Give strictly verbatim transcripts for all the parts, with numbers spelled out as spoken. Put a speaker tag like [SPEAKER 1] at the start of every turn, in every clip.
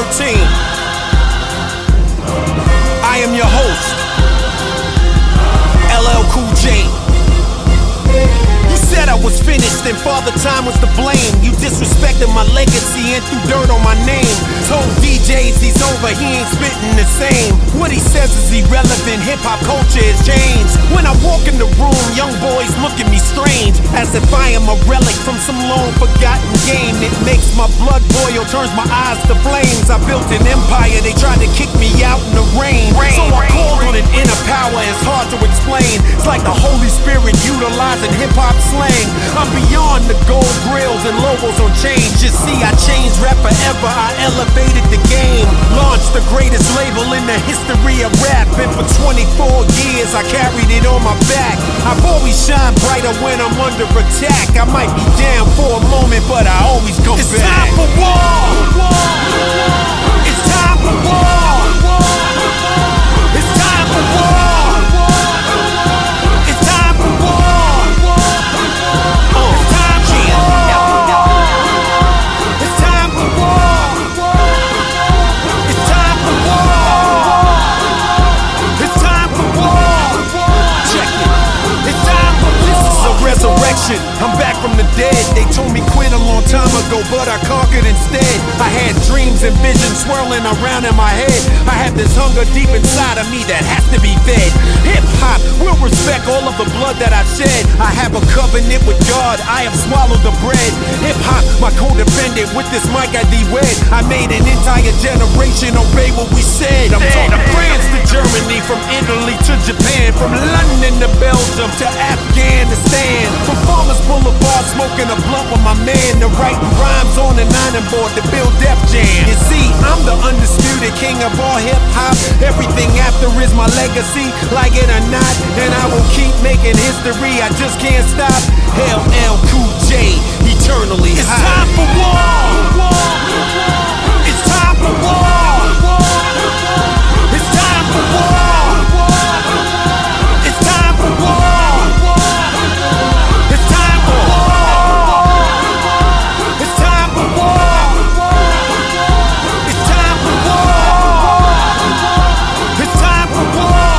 [SPEAKER 1] thirteen. I am your host, L L Cool J. You said I was finished and Father Time was to blame. You disrespected my legacy and threw dirt on my name. Told D Js he's over, he ain't spitting the same. What he says is irrelevant, hip-hop culture has changed. When I walk in the room, young boys look at me strange, as if I am a relic from some long-forgotten game. It makes my blood boil, turns my eyes to flames. I built an empire, they tried to kick me out in the rain. So I called on an inner power, it's hard to explain. It's like the Holy Spirit utilizing hip-hop slang. I'm beyond the gold grills and logos on chains. Just see, I changed rap forever, I elevated the game. Launched the greatest label in the history of rap, and for twenty-four years I carried it on my back. I've always shined brighter when I'm under attack. I might be down for a moment, but I always come
[SPEAKER 2] it's
[SPEAKER 1] back.
[SPEAKER 2] It's time for war! It's time for war! It's time for war! It's time for war! It's time for war! It's time for war! It's time for war! It's time for war! Check it! It's time for war!
[SPEAKER 1] This is a resurrection. I'm back from the dead. They told me quit a long time ago, but I conquered instead. I had dreams and visions swirling around in my head. I have this hunger deep inside of me that has to be fed. Hip-hop will respect all of the blood that I've shed. I have a covenant with God, I have swallowed the bread. Hip-hop, my co-defendant, with this mic I de-wed. I made an entire generation obey what we said. I'm talking France to Germany, from Italy to Japan, from London to Belgium to Afghanistan. From Farmers Boulevard, smoking a blunt with my man, to writing rhymes on an ironing board to build Def Jam. You see, I'm the undisputed king of all hip-hop. Everything after is my legacy, like it or not, and I will keep making history, I just can't stop. L L Cool J, eternally
[SPEAKER 2] It's
[SPEAKER 1] high.
[SPEAKER 2] time for war! It's time for war! It's time for war! It's time for war! It's time for war! It's time for war! It's time for war! It's time for war!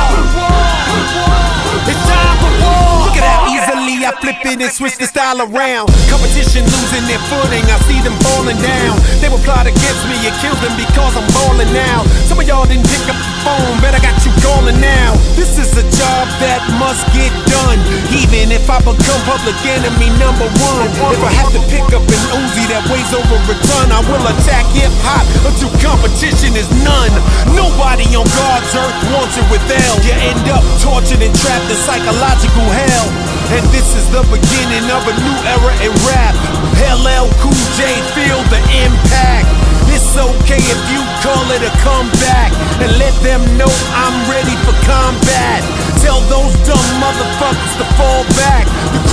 [SPEAKER 2] It's time for war!
[SPEAKER 1] Look at how easily I flip it and switch the style around. Competition losing their footing, I see them falling down. They will plot against me, it kills them because I'm balling now. Some of y'all didn't pick up the phone, but I got you calling now. This is a job that must get done, even if I become public enemy number one. If I have to pick up an Uzi that weighs over a ton, I will attack hip-hop until competition is none. Nobody on God's earth wants it with L. You end up tortured and trapped in psychological hell. And this is the beginning of a new era in rap. L L Cool J, feel the impact. It's okay if you call it a comeback, and let them know I'm ready for combat. Tell those dumb motherfuckers to fall back. The